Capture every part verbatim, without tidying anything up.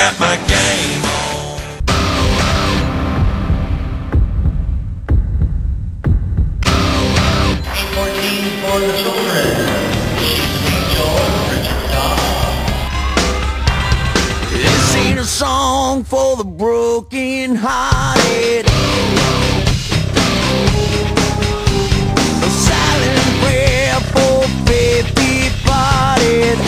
got my game on. fourteen for the children. This ain't a song for the broken-hearted. A silent prayer for faith departed.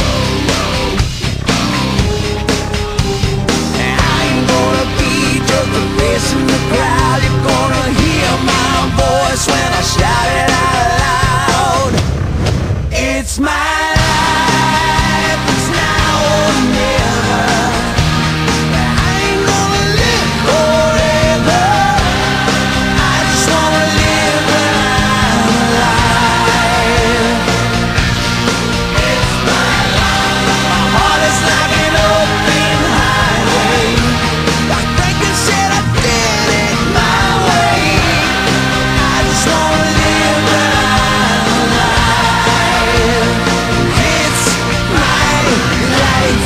I ain't gonna be just a face in the crowd. You're gonna hear my voice when I shout it out loud. It's my life, it's now or never. I ain't gonna live forever. I just wanna live when I'm alive. It's my life. My heart is like an open highway. Like Franklin said, I did it my way. I just wanna live when I'm alive. It's my life.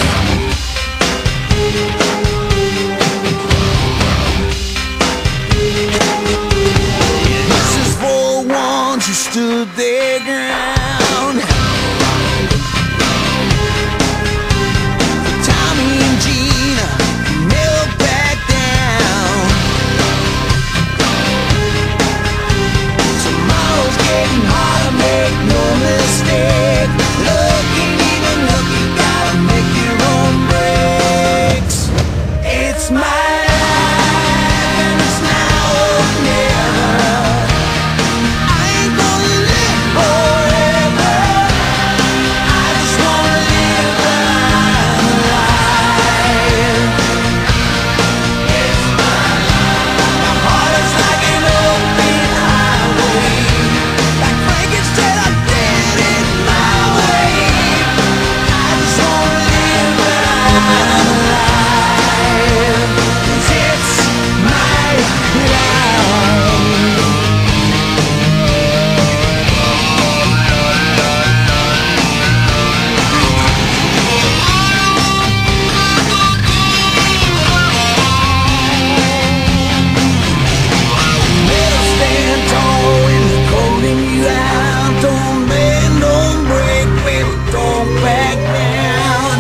This is for the ones who stood their ground. For Tommy and Gina, who never backed down. Tomorrow's getting harder, make no mistake. Look, ain't even look, you gotta make your own breaks. It's my life, and it's now or never. I ain't gonna live forever. I just wanna live when I'm alive. It's my life. My heart is like an open highway. Like Franklin said, I did it my way. I just wanna live when I'm alive. 'Cause it's my life. Better stand tall when they're calling you out. Don't bend, don't break, baby, don't back down.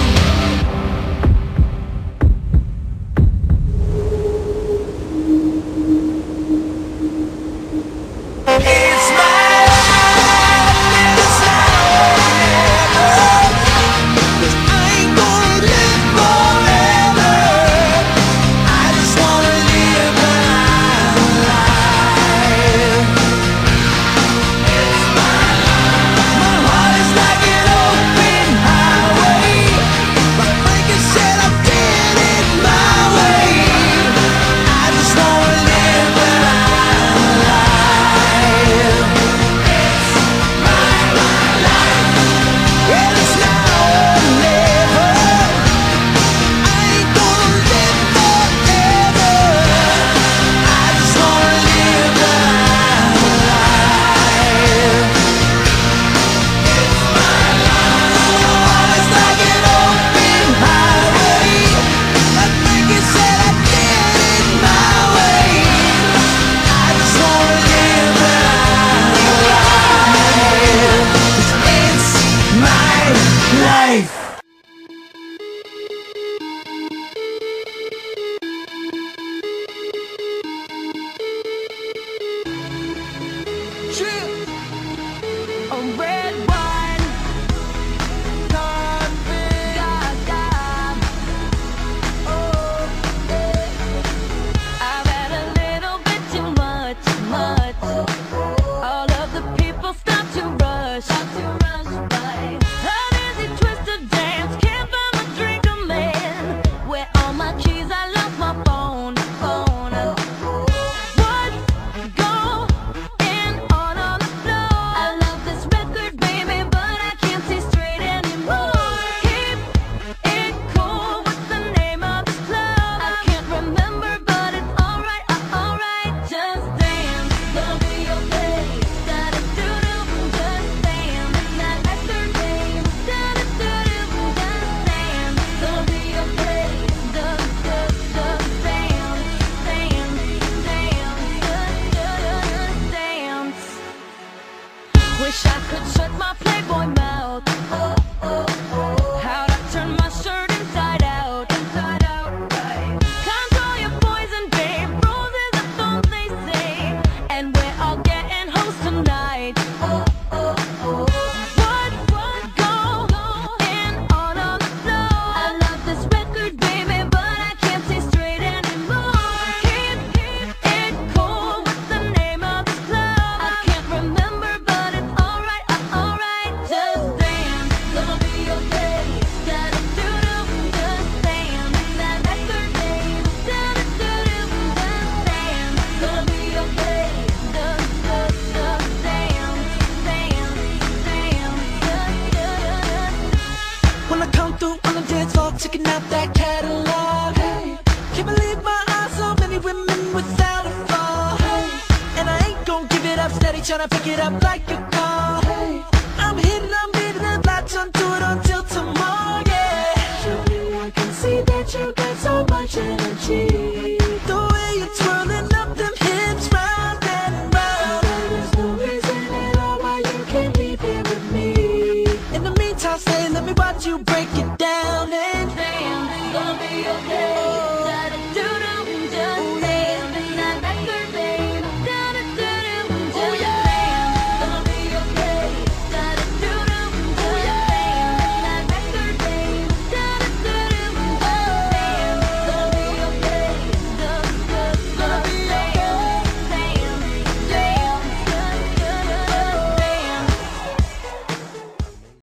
It's my life, and it's now or never. 'Cause I ain't gonna live forever. I just wanna live when I'm alive. It's my life. My heart is like an open highway. Like Franklin said, I did it my way. I just wanna live when I'm alive. It's my life, and it's now or never. I ain't gonna live forever. I just wanna live when I'm alive. It's my life. My heart is like an open highway. Like Franklin said, I did it my way. I just wanna live when I'm alive. 'Cause it's my life. A red wine, carpet, oh, yeah. I've had a little bit too much, much. All of the people stop to rush, stop to rush by. A dizzy twist of floor, checking out that catalog. Hey, can't believe my eyes, so many women without a flaw. Hey, and I ain't gon' give it up, steady tryna pick it up like a car. Hey, I'm hitting, I'm beating the latch onto it until tomorrow. Yeah, surely I can see that you got so much energy. The way you're twirling up them hips round and round. There's no reason at all why you can't leave here with me. In the meantime, stay, let me watch you break it down. And damn, it's gonna be okay. Oh, da-da-do-do.